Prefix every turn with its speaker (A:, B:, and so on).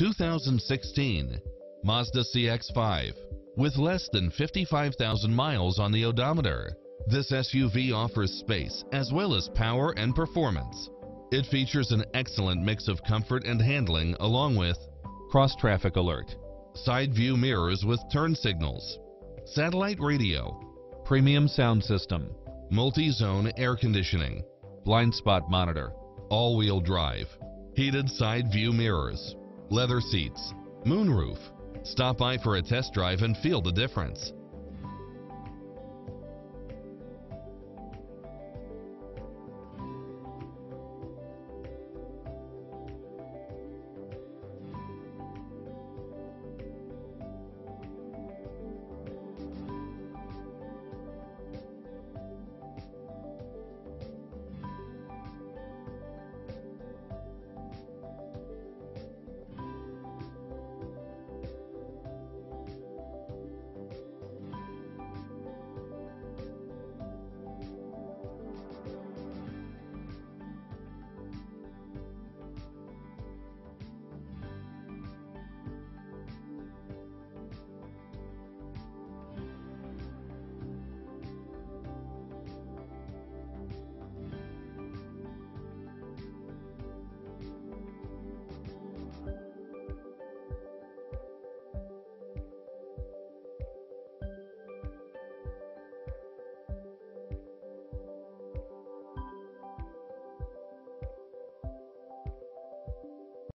A: 2016 Mazda CX-5. With less than 55,000 miles on the odometer, this SUV offers space as well as power and performance. It features an excellent mix of comfort and handling, along with cross-traffic alert, side view mirrors with turn signals, satellite radio, premium sound system, multi-zone air conditioning, blind spot monitor, all-wheel drive, heated side view mirrors, leather seats, moonroof. Stop by for a test drive and feel the difference.